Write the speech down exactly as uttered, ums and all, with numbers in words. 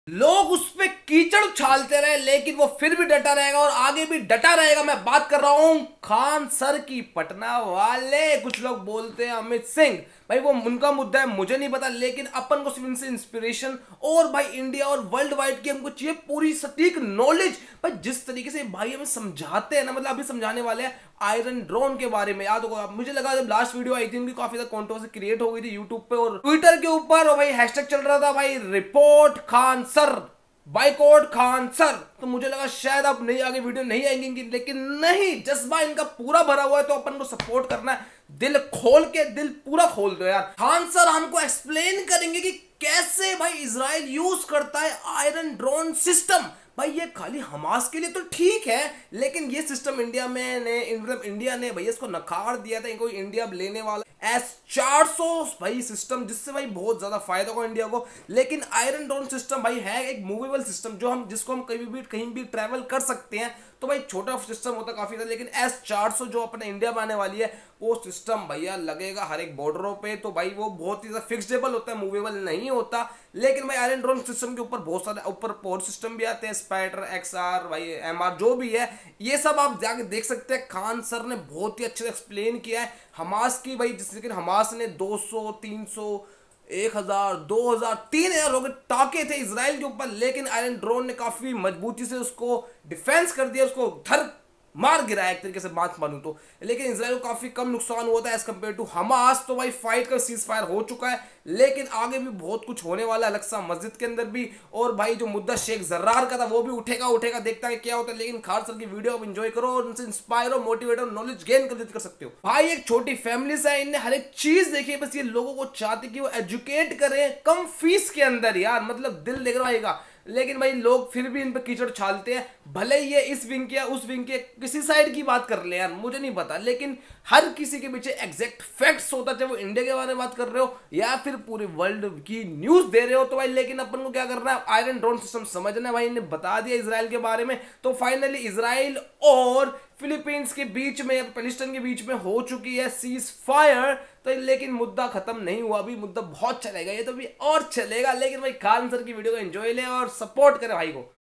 लोग उस पे कीचड़ उछालते रहे लेकिन वो फिर भी डटा रहेगा और आगे भी डटा रहेगा। मैं बात कर रहा हूं खान सर की। पटना वाले कुछ लोग बोलते हैं अमित सिंह, भाई वो उनका मुद्दा है, मुझे नहीं पता, लेकिन अपन को सिर्फ इनसे इंस्पिरेशन और भाई इंडिया और वर्ल्ड वाइड की हमको चाहिए पूरी सटीक नॉलेज। भाई जिस तरीके से भाई हमें समझाते हैं ना, मतलब अभी समझाने वाले हैं आयरन ड्रोन के बारे में। याद होगा, मुझे लगा जब लास्ट वीडियो आई थी उनकी काफी ज्यादा कंट्रोवर्सी क्रिएट हो गई थी यूट्यूब पे और ट्विटर के ऊपर, और भाई हैशटैग चल रहा था भाई report Khan sir, boycott Khan sir. तो मुझे लगा शायद अब नहीं आगे वीडियो नहीं आएंगी, लेकिन नहीं, जज्बा इनका पूरा भरा हुआ है तो अपन को सपोर्ट करना है। दिल खोल के, दिल पूरा खोल दो यार। खान सर हमको एक्सप्लेन करेंगे कि कैसे भाई इजराइल यूज करता है आयरन ड्रोन सिस्टम। भाई ये खाली हमास के लिए तो ठीक है, लेकिन ये सिस्टम इंडिया में ने मतलब इंडिया ने भैया इसको नकार दिया था। कोई इंडिया लेने वाला एस चार सौ भाई सिस्टम, जिससे भाई बहुत ज्यादा फायदा होगा इंडिया को। लेकिन आयरन ड्रोन सिस्टम भाई है एक मूवेबल सिस्टम जो हम जिसको हम कहीं भी कहीं भी ट्रैवल कर सकते हैं। तो भाई छोटा सिस्टम होता काफी था, लेकिन एस चार सौ जो अपने इंडिया में आने वाली है वो सिस्टम भैया लगेगा हर एक बॉर्डरों पे। तो भाई वो बहुत ही ज्यादा फिक्सेबल होता है, मूवेबल नहीं होता। लेकिन भाई आयरन ड्रोन सिस्टम के ऊपर बहुत सारे ऊपर और सिस्टम भी आते हैं, स्पाइडर, एक्सआर, भाई एमआर जो भी है, ये सब आप जाके देख सकते हैं। खान सर ने बहुत ही अच्छे से एक्सप्लेन किया है हमास की भाई, जिस लेकिन हमास ने दो सौ, तीन सौ, एक हजार, दो हजार, तीन हजार लोग टाके थे इजराइल के ऊपर, लेकिन आयरन ड्रोन ने काफी मजबूती से उसको डिफेंस कर दिया, उसको धर मार गिराया एक तरीके से बात मानूं तो। लेकिन इजराइल को काफी कम नुकसान हुआ था एज कम्पेयर टू हमास। तो भाई फाइट का सीज फायर हो चुका है, लेकिन आगे भी बहुत कुछ होने वाला है अल-अक्सा मस्जिद के अंदर भी। और भाई जो मुद्दा शेख जर्रार का था वो भी उठेगा उठेगा देखता है क्या होता है। लेकिन खान सर की वीडियो आप एंजॉय करो और उनसे इंस्पायर हो, मोटिवेट हो, नॉलेज गेन कर, कर सकते हो। भाई एक छोटी फैमिली से है, इनने हर एक चीज देखी है, बस ये लोगों को चाहते कि वो एजुकेट करें कम फीस के अंदर यार, मतलब दिल देख रहेगा। लेकिन भाई लोग फिर भी इन पे कीचड़ छालते हैं, भले ही ये इस विंग के उस विंग के किसी साइड की बात कर ले यार, मुझे नहीं पता, लेकिन हर किसी के पीछे एग्जैक्ट फैक्ट्स होता है, चाहे वो इंडिया के बारे में बात कर रहे हो या फिर पूरे वर्ल्ड की न्यूज दे रहे हो। तो भाई लेकिन अपन को क्या करना है, आयरन ड्रोन सिस्टम समझना है। भाई इन्हें बता दिया इजराइल के बारे में, तो फाइनली इजराइल और फिलीपींस के बीच में, पैलेस्टाइन के बीच में हो चुकी है सीज फायर। तो लेकिन मुद्दा खत्म नहीं हुआ, अभी मुद्दा बहुत चलेगा, ये तो भी और चलेगा। लेकिन भाई खान सर की वीडियो को एंजॉय ले और सपोर्ट करे भाई को।